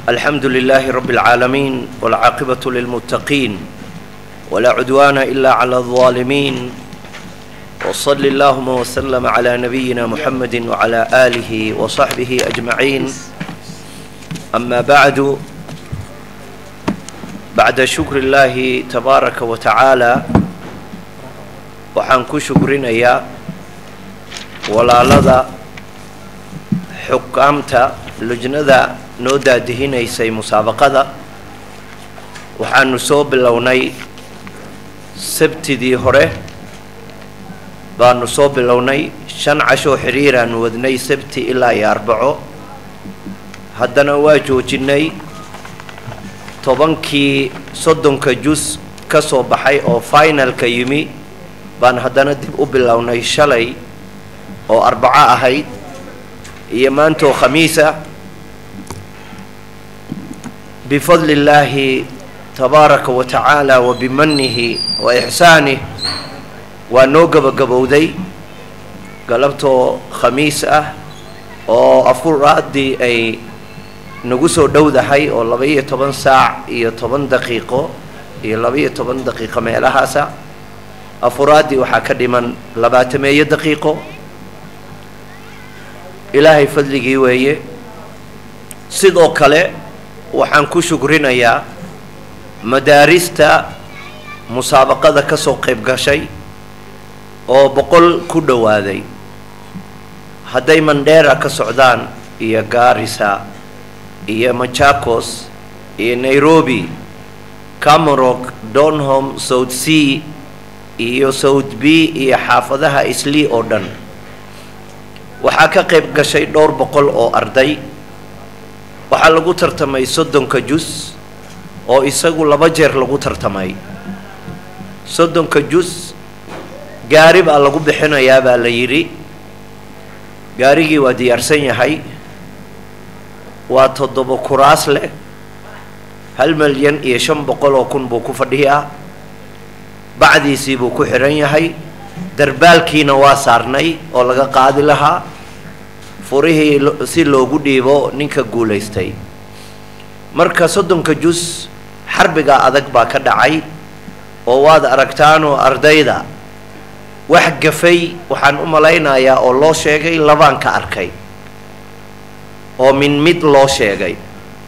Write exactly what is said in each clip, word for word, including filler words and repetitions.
الحمد لله رب العالمين والعاقبة للمتقين ولا عدوان إلا على الظالمين وصل اللهم وسلم على نبينا محمد وعلى آله وصحبه أجمعين. أما بعد، بعد شكر الله تبارك وتعالى وحنكو شكرنا يا ولا لدى حكامتا لجنة نودا دهينيسay musaabaqada. waxaanu soo bilownay sabtidii hore baanu soo bilownay shan casho xiriiraan wadnay sabti ilaa iyo arbaco. haddana waa joojinay tobankii soddonka jus ka soo baxay oo finalka yimi baan haddana dib u bilownay shalay oo arbaco ahayd iyo maantoo khamiisa. بفضل الله تبارك وتعالى وبمنه وإحسانه ونوجب جبودي قلبته خميسة أو أفور رادي أي نجوسه دودة هاي أو لبيه طبعا ساعة هي طبعا دقيقة هي لبيه طبعا دقيقة ما لها ساعة أفرادي وحكدي من لبات مية دقيقة. إلهي فضلك وهي صدق كله. waxaan ku shukrinayaa madaarista musaabaqada ka soo qayb gashay oo boqol ku dhawaaday. hadday Mandera ka socdaan iyo Garissa iyo Machakos iyo Nairobi, Kamarok, Donholm, South C iyo South B iyo xaafadaha Islii oo dhan waxaa ka qayb gashay dhowr boqol oo arday. waxaa lagu tartamay soddonka jus oo isagu laba jeer lagu tartamay. soddonka jus gaari baa lagu bixinayaa baa la yidhi. gaarigii waa diyaarsan yahay, waa toddoba kuraas leh, hal malyan iyo shan boqol oo kun buu ku fadhiyaa. bacdiisii buu ku xiran yahay, darbaalkiina waa saarnay oo laga qaadi lahaa furihii si loogu dhiibo ninka guulaystay. marka soddonka jus xarbiga adag baa ka dhacay oo waad aragtaanoo ardayda wax gafay waxaan u malaynayaa oo loo sheegay labaan ka arkay oo min mid loo sheegay.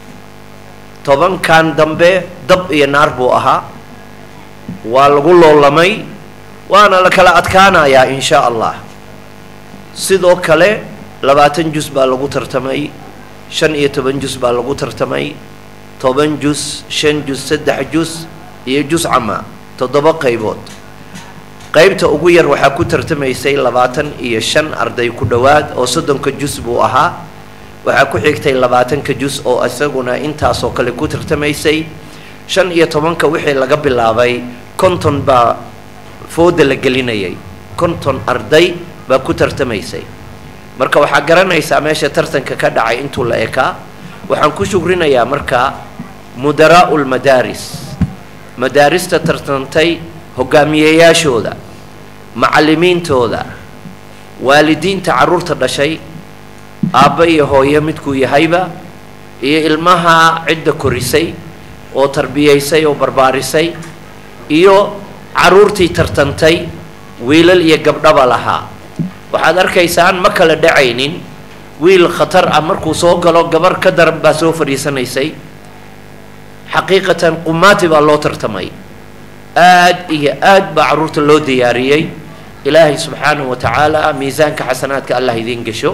tobankan dambe dab iyo naar buu ahaa, waa lagu loolamay, waana la kala adkaanayaa insha allah. sidoo kale labaatan jus baa lagu tartamay, shan iyo toban jus baa lagu tartamay, toban jus, shan jus, saddex jus iyo jus cama, toddoba qaybood. qaybta ugu yar waxaa ku tartamaysay labaatan iyo shan arday ku dhowaad oo soddonka jus buu ahaa. waxaa ku xigtay labaatanka jus oo isaguna intaasoo kale ku tartamaysay. shan iyo tobanka wixii laga bilaabay konton baa fooda la gelinayay, konton arday baa ku tartamaysay. marka waxaa garanaysaa meesha tartanka ka dhacay intuu la ekaa. waxaan ku shukrinayaa marka mudaraa'ul madaaris, madaarista tartantay, hogaamiyeyaashooda, macallimiintooda, waalidiinta carruurta dhashay, aabba iyo hooyo midkuu yahayba, iyo ilmaha cidda korisay oo tarbiyaysay oo barbaarisay, iyo carruurtii tartantay wiilal iyo gabdhaba lahaa. waxaad arkaysaan ma kala dhacaynin. wiil khatar ah markuu soo galo gabar ka daran baa soo fadhiisanaysay. xaqiiqatan qumaati baa loo tartamay. aad iyo aad baa carruurta loo diyaariyey. ilaahay subxaanahu wa tacaala miisaanka xasanaadka allah idiin gasho.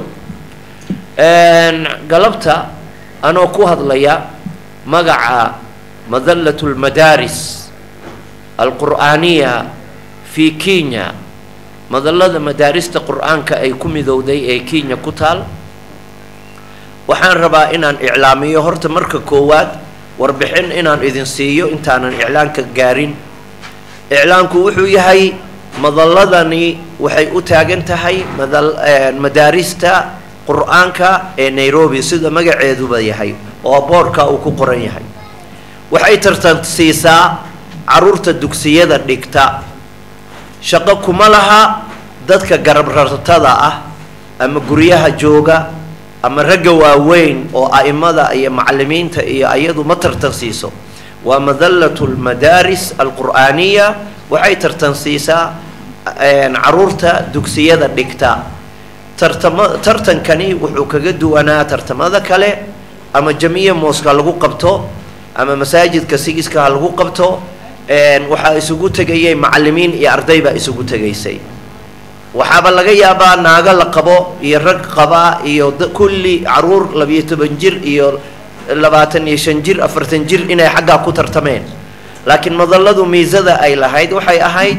galabta anoo ku hadlaya magaca madallatu lmadaaris alqur'aaniya fi Kenya, madallada madaarista qur'aanka ay ku midowday ee Kenya ku taal, waxaan rabaa inaan iclaamiyo horta marka koowaad warbixin inaan idin siiyo intaanan iclaanka gaarin. iclaanku wuxuu yahay madalladani waxay u taagan tahay madaarista qur'aanka ee Nairobi sida magaceeduba yahay oo boorka uu ku qoran yahay. waxay tartansiisaa carruurta dugsiyada dhigta. shaqo kuma laha dadka garab rartada ah ama guryaha jooga ama ragga waaweyn oo a'imada iyo macallimiinta iyo ayadu ma tartansiiso waa madallatu almadaaris alqur'aaniya waxay tartansiisaa caruurta dugsiyada dhigta tartama tartankani wuxuu kaga duwanaa tartamada kale ama jamiica mooska lagu qabto ama masaajidka sigiska lagu qabto waxaa isugu tagayay macallimiin iyo arday baa isugu tagaysay waxaaba laga yaabaa naaga la qabo iyo rag qaba iyo kulli caruur labiyo toban jir iyo labaatan iyo shan jir afartan jir inay xaggaa ku tartameen laakiin madalladu miisada ay lahayd waxay ahayd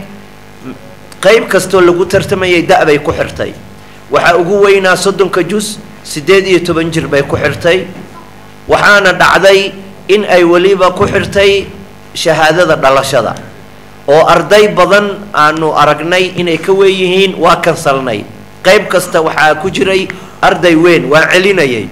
qayb kastoo lagu tartamayay da' bay ku xirtay waxaa ugu weynaa soddonka jus siddeed iyo toban jir bay ku xirtay waxaana dhacday in ay weliba ku xirtay shahaadada dhalashada oo arday badan aanu aragnay inay ka weeyihiin waa kansalnay qayb kasta waxaa ku jiray arday weyn waa celinayay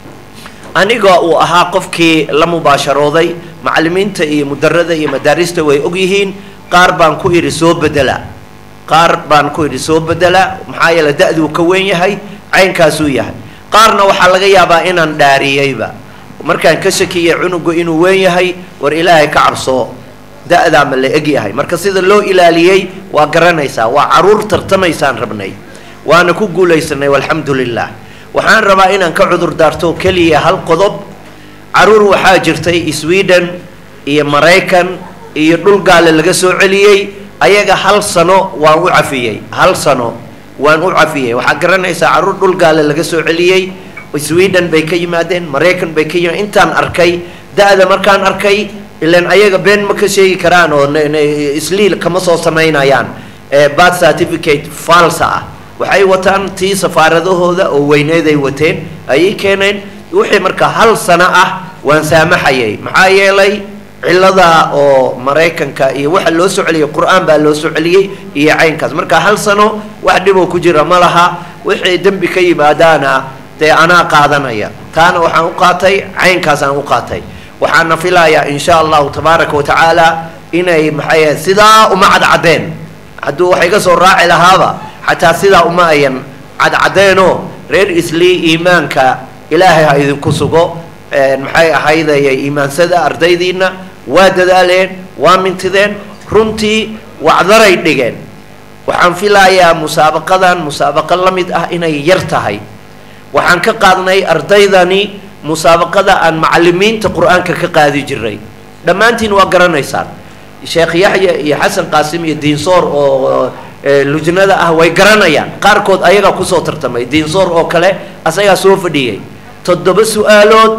aniga uu ahaa qofkii la mubaasharooday macallimiinta iyo mudarada iyo madaarista way og yihiin qaar baan ku idhi soo bedela qaar baan ku idhi soo bedela maxaa yeele da-duu ka weyn yahay caynkaasuu yahay qaarna waxaa laga yaabaa inaan dhaariyeyba markaan ka shakiyay cunugu inuu weyn yahay war ilaahay ka cabsoo da-daa ma la eg yahay marka sida loo ilaaliyey waa garanaysaa waa caruur tartamaysaan rabnay waana ku guulaysanay walxamdu lilah waxaan rabaa inaan ka cudur daarto keliya hal qodob caruur waxaa jirtay sweden iyo maraykan iyo dhul gaale laga soo celiyey ayaga hal sano waan u cafiyey hal sano waan u cafiyey waxaa garanaysaa caruur dhul gaale laga soo celiyey sweden bay ka yimaadeen maraykan bay ka yimaadeen intaan arkay da-da markaan arkay ilan ayaga been ma ka sheegi karaan oo isliil kama soo samaynayaan birth certificate falsa ah waxay wataan tii safaaradahooda oo weyneeday wateen ayay keeneen wixii marka hal sano ah waan saamaxayay maxaa yeelay cilada oo maraykanka iyo waxa loo soo celiyay qur'aan baa loo soo celiyay iyo caynkaas marka hal sano wax dhiboo ku jira ma laha wixii dembi ka yimaadaana dee anaa qaadanaya taana waxaan u qaatay caynkaasaan u qaatay waxaana filayaa in sha allahu tabaaraka wa tacaala inay maxay sidaa uma cadcadeen hadduu wax iga soo raaci lahaaba xataa sidaa uma ayan cadcadeenoo reer islii iimaanka ilaahay ha idinku sugo maxay ahaydayay iimaansada ardaydiina waa dadaaleen waa mintideen runtii wacdaray dhigeen waxaan filayaa musaabaqadan musaabaqo la mid ah inay yar tahay waxaan ka qaadnay ardaydani musaabaqada aan macallimiinta qur-aanka ka qaadi jiray dhammaantiin waa garanaysaan sheekh yaxya iyo xasan qaasim iyo diinsoor oo lujnada ah way garanayaan qaarkood ayagaa kusoo tartamay diinsoor oo kale asagaa soo fadhiyey toddoba su-aalood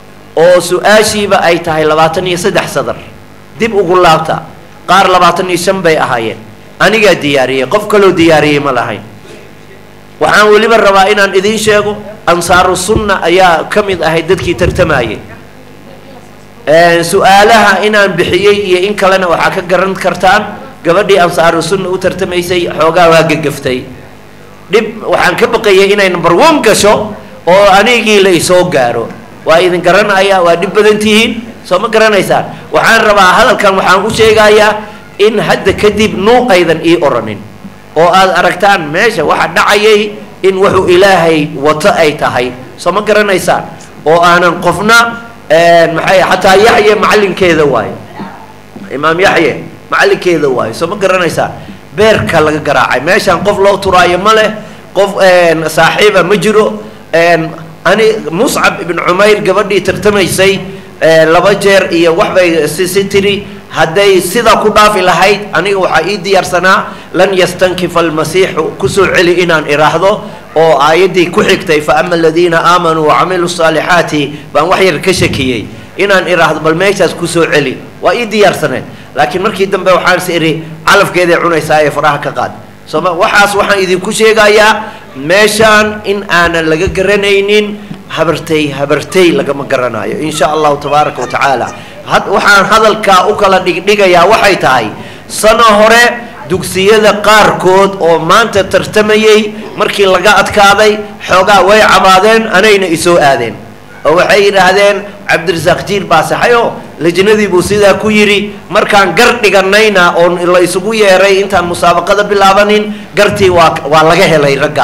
oo su-aashiiba ay tahay labaatan iyo saddex sadar dib ugu laabta qaar labaatan iyo shan bay ahaayeen anigaa diyaariyey qof kaloo diyaariyey ma lahayn waxaan weliba rabaa inaan idiin sheego ansaaru sunna ayaa ka mid ahay dadkii tartamayey su-aalaha inaan bixiyey iyo in kalena waxaa ka garan kartaan gabadhii ansaaru sunna u tartamaysay xoogaa waa gagaftay dhib waxaan ka baqayay inay number one gasho oo anigii la isoo gaaro waa idin garanaya waa dhib badan tihiin soo ma garanaysaan waxaan rabaa hadalkan waxaan u sheegayaa in hadda kadib nuu aydan ii oranin oo aad aragtaan meesha waxa dhacayay in wuxuu ilaahay wato ay tahay soo ma garanaysaan oo aanan qofna maxay xataa yaxye macallinkeeda waayo imaam yaxye macallinkeeda waayo soo ma garanaysaan beerka laga garaacay meeshaan qof loo turaayo ma leh qof saaxiiba ma jiro ani muscab ibn cumayr gabadhii tartamaysay laba jeer iyo waxbay si si tiri hadday sidaa ku dhaafi lahayd aniga waxaa ii diyaarsanaa lan yastankifa almasiixu kusoo celi inaan iraahdo oo aayaddii ku xigtay fa ama aladiina aamanuu wacamiluu saalixaati baan wax yar ka shakiyey inaan iraahdo bal meeshaas kusoo celi waa ii diyaarsaneed laakiin markii dambe waxaan is idhi calafkeeday cunaysaa ee faraha ka qaad sooma waxaas waxaan idinku sheegayaa meeshaan in aanan laga garanaynin habartay habartay lagama garanayo in sha allahu tabaaraka wa tacaala waxaan hadalkaa u kala dhigdhigayaa waxay tahay sano hore dugsiyada qaarkood oo maanta tartamayey markii laga adkaaday xoogaa way cabaadeen anayna isoo aadeen oo waxay yidhaahdeen cabdirasaaq jiir baa saxayo lajnadii buu sidaa ku yidhi markaan gar dhiganayna oo la isugu yeeray intaan musaabaqada bilaabanin gartii waa waa laga helay ragga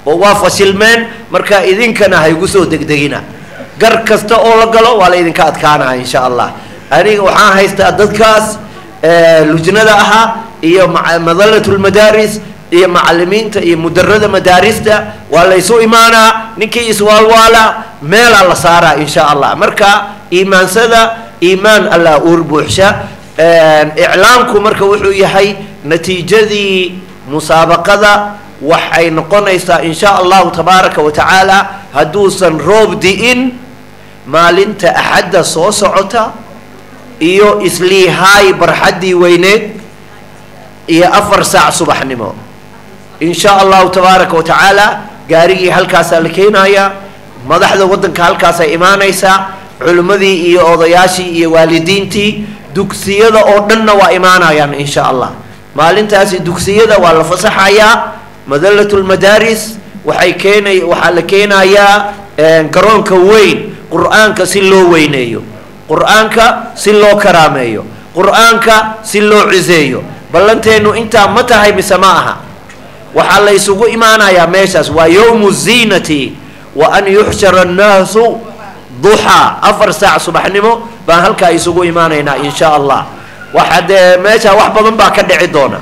oo waa fashilmeen marka idinkana ha igu soo degdegina gar kasta oo la galo waa la idinka adkaanaa insha allah aniga waxaan haystaa dadkaas lujnada ahaa iyo madalatul madaaris iyo macallimiinta iyo mudarrada madaarista waa la isu imaanaa ninkii iswaalwaala meelaa la saaraa insha allah marka iimaansada iimaan allah uur buuxsha iclaamku marka wuxuu yahay natiijadii musaabaqada waxay noqonaysaa insha allahu tabaaraka wa tacaala hadduusan roob di'in maalinta axadda soo socota iyo isliihaay barxaddii weyneed iyo afar saac subaxnimo insha allahu tabaaraka wa tacaala gaarigii halkaasaa la keenayaa madaxda waddanka halkaasay imaanaysaa culimmadii iyo odayaashii iyo waalidiintii dugsiyada oo dhanna waa imaanayaan insha allah maalintaasi dugsiyada waa la fasaxayaa madalatul madaaris waxay keenay waxaa la keenayaa garoonka weyn qur-aanka si loo weyneeyo qur-aanka si loo karaameeyo qur-aanka si loo ciseeyo ballanteenu intaa ma tahay mise ma aha waxaa la isugu imaanayaa meeshaas waa yowmu ziinati wa an yuxshara annaasu duxaa afar saac subaxnimo baan halkaa isugu imaanaynaa insha allah waxa dee meesha wax badan baa ka dhici doona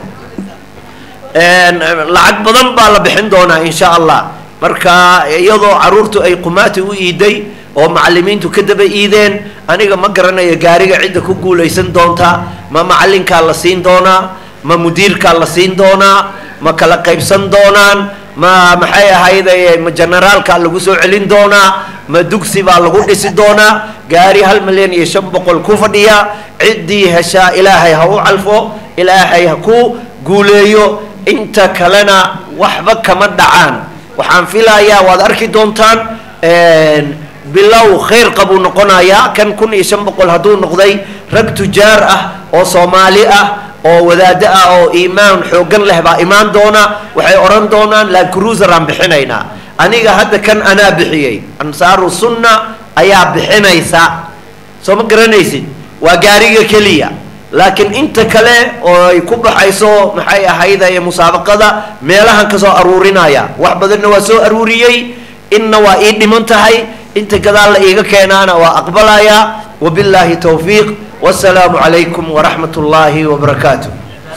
lacag badan baa la bixin doonaa insha allah marka iyadoo caruurtu ay qumaati u iiday oo macallimiintu ka daba iideen aniga ma garanayo gaariga cidda ku guulaysan doonta ma macallinkaa la siin doonaa ma mudiirkaa la siin doonaa ma kala qaybsan doonaan ma maxay ahayday ma generaalkaa lagu soo celin doonaa ma dugsi baa lagu dhisi doonaa gaari hal milyan iyo shan boqol ku fadhiya ciddii heshaa ilaahay ha u calfo ilaahay ha ku guuleeyo inta kalena waxba kama dhacaan waxaan filayaa waad arki doontaan bilow khayr qabuu noqonayaa kan kun iyo shan boqol hadduu noqday rag tujaar ah oo soomaali ah oo wadaado ah oo iimaan xooggan leh baa imaan doona waxay odhan doonaan la cruiser aan bixinaynaa aniga hadda kan anaa bixiyey ansaaru sunna ayaa bixinaysa soo ma garanaysid waa gaariga keliya laakiin inta kale oo ay ku baxayso maxay ahayday musaabaqada meelahan ka soo aruurinaya wax badanna waa soo aruuriyey inna waa ii dhiman tahay inta gadaal la iiga keenaana waa aqbalayaa wabilaahi towfiiq wasalaamu calaykum waraxmat ullaahi wabarakaatu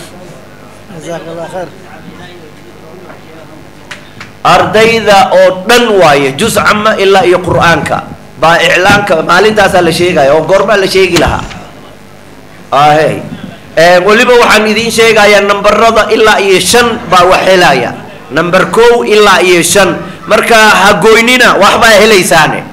ardayda oo dhan waaye juz cama ilaa iyo qur-aanka baa iclaanka maalintaasaa la sheegaya oo goormaa la sheegi lahaa ahe weliba waxaan idiin sheegayaa nambarada ilaa iyo shan baa wax helaya number kow ilaa iyo shan marka ha goynina waxbaa helaysaane